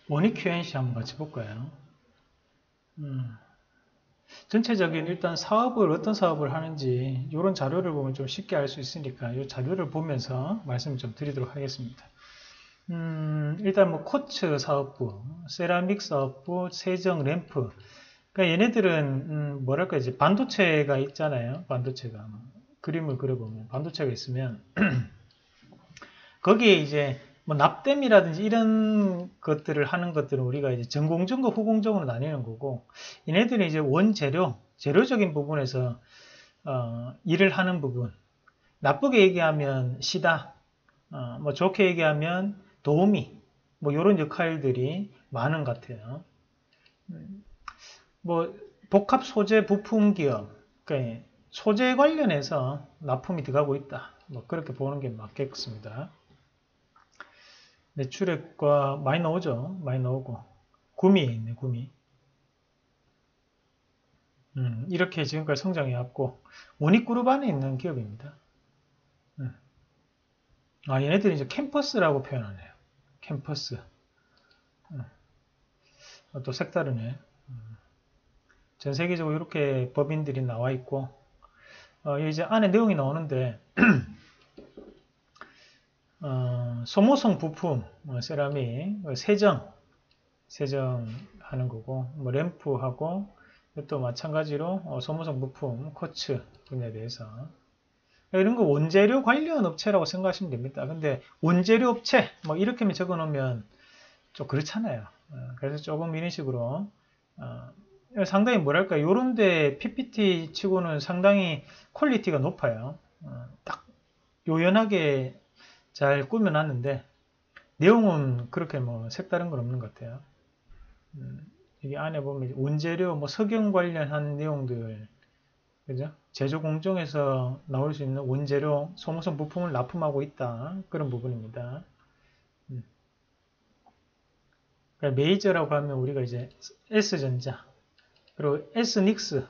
원익 QNC 한번 같이 볼까요? 전체적인 일단 사업을 어떤 사업을 하는지 이런 자료를 보면 좀 쉽게 알 수 있으니까 이 자료를 보면서 말씀을 좀 드리도록 하겠습니다. 일단 뭐 코츠 사업부, 세라믹 사업부, 세정 램프. 그러니까 얘네들은 뭐랄까 이제 반도체가 있잖아요. 반도체가 그림을 그려보면 반도체가 있으면 거기에 이제 뭐 납땜이라든지 이런 것들을 하는 것들은 우리가 이제 전공정과 후공정으로 나뉘는 거고, 얘네들은 이제 원재료, 재료적인 부분에서 일을 하는 부분. 나쁘게 얘기하면 시다, 뭐 좋게 얘기하면 도우미, 뭐 이런 역할들이 많은 것 같아요. 뭐 복합 소재 부품 기업, 그러니까 소재 관련해서 납품이 들어가고 있다. 뭐 그렇게 보는 게 맞겠습니다. 매출액과 많이 나오죠. 많이 나오고. 구미에 있네, 구미. 이렇게 지금까지 성장해왔고, 원익그룹 안에 있는 기업입니다. 얘네들이 이제 캠퍼스라고 표현하네요. 캠퍼스. 또 색다르네. 전 세계적으로 이렇게 법인들이 나와 있고, 이제 안에 내용이 나오는데, 소모성 부품, 세라믹, 세정하는 거고, 뭐 램프하고, 또 마찬가지로 소모성 부품, 코츠 분야에 대해서 이런 거 원재료 관련 업체라고 생각하시면 됩니다. 근데 원재료 업체 뭐 이렇게만 적어 놓으면 좀 그렇잖아요. 그래서 조금 이런 식으로 상당히 뭐랄까 요런데 PPT 치고는 상당히 퀄리티가 높아요. 딱 요연하게 잘 꾸며놨는데 내용은 그렇게 뭐 색다른 건 없는 것 같아요. 여기 안에 보면 원재료 뭐 석영 관련한 내용들, 그죠? 제조 공정에서 나올 수 있는 원재료 소모성 부품을 납품하고 있다, 그런 부분입니다. 그러니까 메이저라고 하면 우리가 이제 S전자, 그리고 S닉스,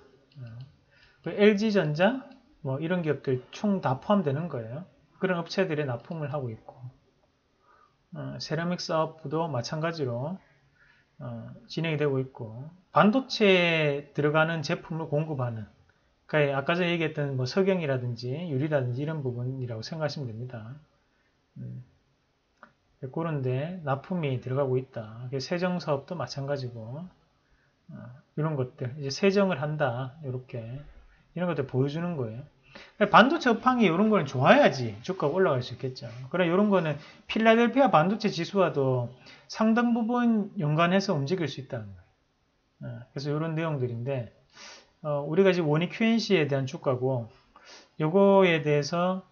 LG전자 뭐 이런 기업들 총 다 포함되는 거예요. 그런 업체들의 납품을 하고 있고, 세라믹 사업부도 마찬가지로 진행이 되고 있고, 반도체에 들어가는 제품을 공급하는, 그러니까 아까 전에 얘기했던 뭐 석영이라든지 유리라든지 이런 부분이라고 생각하시면 됩니다. 그런데 납품이 들어가고 있다. 세정 사업도 마찬가지고, 이런 것들 이제 세정을 한다, 이렇게 이런 것들 보여주는 거예요. 반도체 업황이 이런 거는 좋아야지 주가가 올라갈 수 있겠죠. 그래 이런 거는 필라델피아 반도체 지수와도 상당 부분 연관해서 움직일 수 있다는 거예요. 그래서 이런 내용들인데, 우리가 지금 원익 QNC에 대한 주가고, 요거에 대해서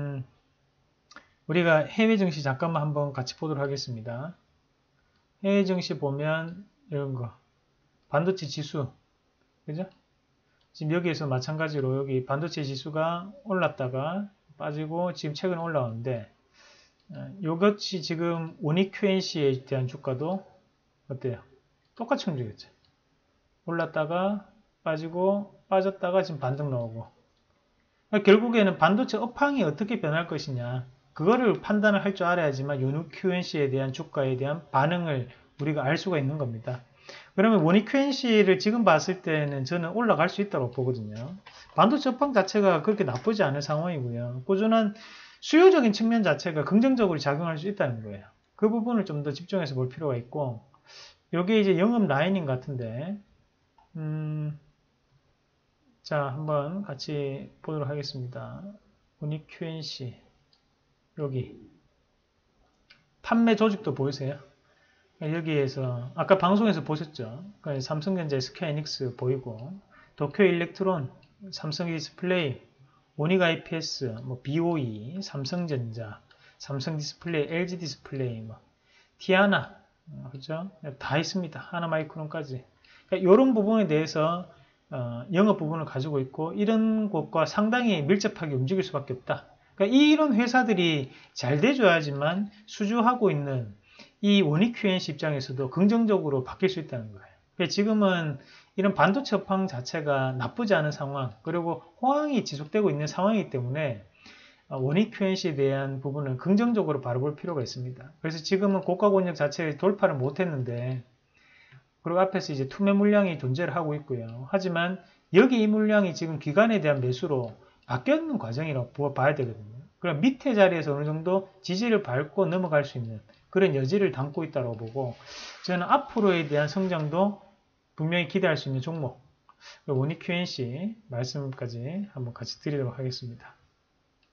우리가 해외 증시 잠깐만 한번 같이 보도록 하겠습니다. 해외 증시 보면 이런 거 반도체 지수, 그죠? 지금 여기에서 마찬가지로 여기 반도체 지수가 올랐다가 빠지고 지금 최근에 올라오는데, 이것이 지금 원익 QNC에 대한 주가도 어때요? 똑같이 움직였죠. 올랐다가 빠지고 빠졌다가 지금 반등 나오고, 결국에는 반도체 업황이 어떻게 변할 것이냐, 그거를 판단을 할 줄 알아야지만 원익 QNC에 대한 주가에 대한 반응을 우리가 알 수가 있는 겁니다. 그러면 원익 QNC를 지금 봤을 때는 저는 올라갈 수 있다고 보거든요. 반도체 업황 자체가 그렇게 나쁘지 않은 상황이고요. 꾸준한 수요적인 측면 자체가 긍정적으로 작용할 수 있다는 거예요. 그 부분을 좀 더 집중해서 볼 필요가 있고, 이게 이제 영업 라인인 것 같은데, 자, 한번 같이 보도록 하겠습니다. 원익 QNC 여기 판매 조직도 보이세요? 여기에서 아까 방송에서 보셨죠? 삼성전자, SK하이닉스 보이고, 도쿄일렉트론, 삼성디스플레이, 원익 IPS, 뭐 BOE, 삼성전자, 삼성디스플레이, LG디스플레이, 뭐 티아나, 그죠? 다 있습니다. 하나마이크론까지. 그러니까 이런 부분에 대해서 영업 부분을 가지고 있고, 이런 곳과 상당히 밀접하게 움직일 수밖에 없다. 그러니까 이런 회사들이 잘 돼줘야지만 수주하고 있는 이 원익 QNC 입장에서도 긍정적으로 바뀔 수 있다는 거예요. 그러니까 지금은 이런 반도체 업황 자체가 나쁘지 않은 상황, 그리고 호황이 지속되고 있는 상황이기 때문에 원익 QNC에 대한 부분은 긍정적으로 바라볼 필요가 있습니다. 그래서 지금은 고가 권역 자체에 돌파를 못했는데, 그리고 앞에서 이제 투매 물량이 존재를 하고 있고요. 하지만 여기 이 물량이 지금 기관에 대한 매수로 바뀌는 과정이라고 봐야 되거든요. 그럼 밑에 자리에서 어느 정도 지지를 밟고 넘어갈 수 있는 그런 여지를 담고 있다고 보고, 저는 앞으로에 대한 성장도 분명히 기대할 수 있는 종목, 원익 QNC 말씀까지 한번 같이 드리도록 하겠습니다.